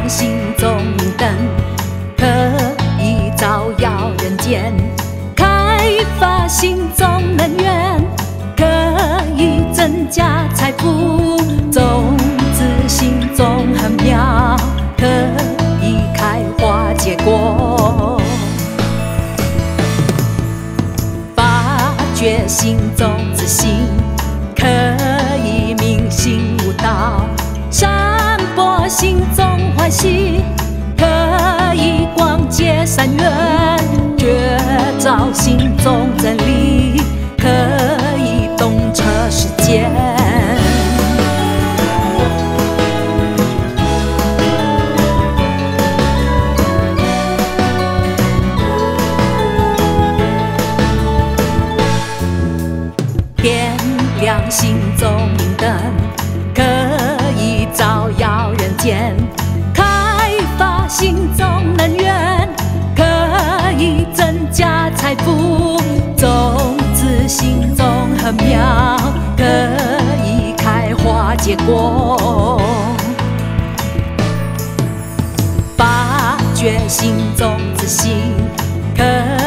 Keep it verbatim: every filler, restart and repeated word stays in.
亮心中明灯，可以照耀人间；开发心中能源，可以增加财富。种子心中很妙，可以开花结果。发掘心中自信，可以明心悟道。散播心中欢喜，可以广结善缘。觉照心中真理，可以洞彻世间。点亮心中明灯，可以照耀人间；开发心中能源，可以增加财富。种子心中很妙，可以开花结果。发掘心中自信，可